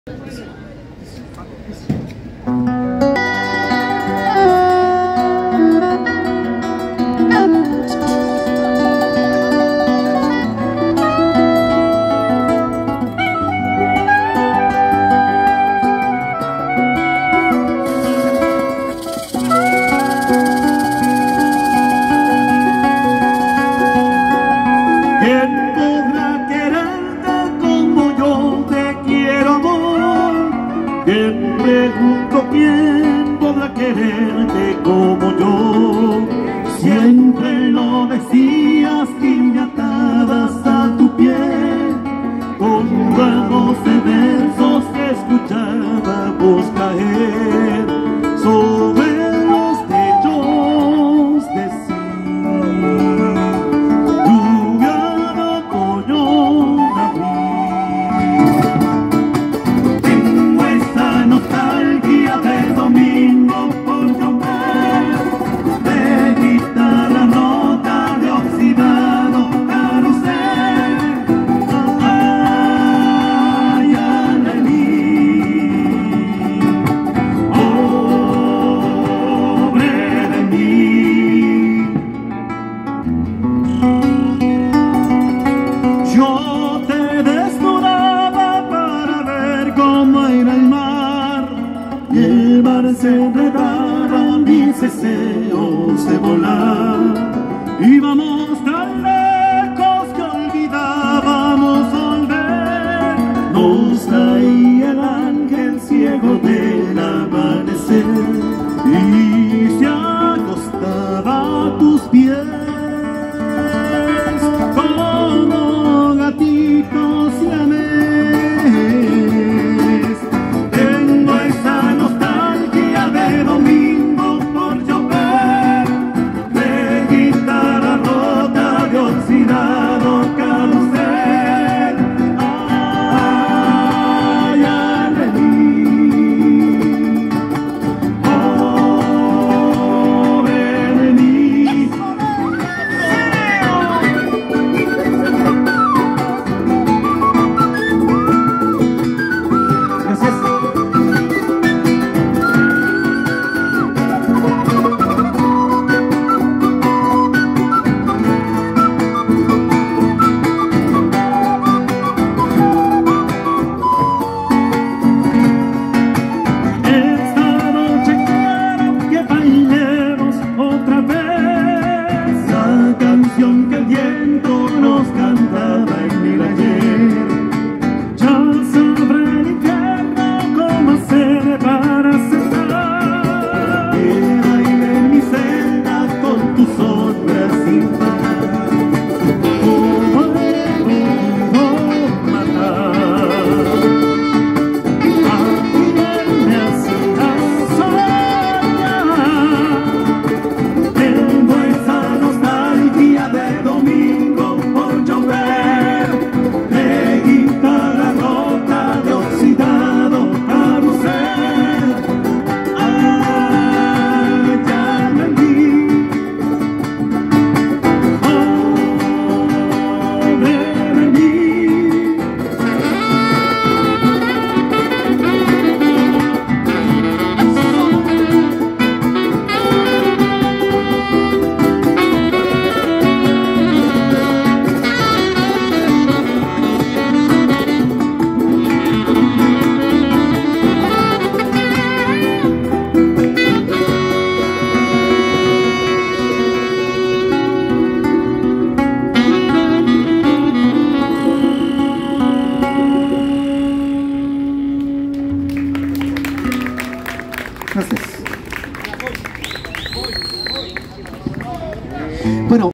¿Quién podrá quererte como yo te quiero, amor? ¿Quién, pregunto, quién podrá quererte como yo? Siempre lo decías y me atabas a tu piel con ramos de versos que escuchábamos caer sobre los techos de yo te desnudaba para ver cómo era el mar, y el mar se enredaba mis deseos de volar. Íbamos tan lejos que olvidábamos volver. Nos traía el ángel ciego del amanecer y se acostaba a tus pies. Que el viento nos cantaba en el ayer. Ya sabrá el infierno cómo hacer para aceptar que baile en mi celda con tus sombras sin parar. Como he podido matar a quien me hacía soñar. Tengo esa nostalgia de domingo por llover, de guitarra rota, de oxidado carrusel. Ah, ya me vi, pobre de mí. Gracias. Bueno.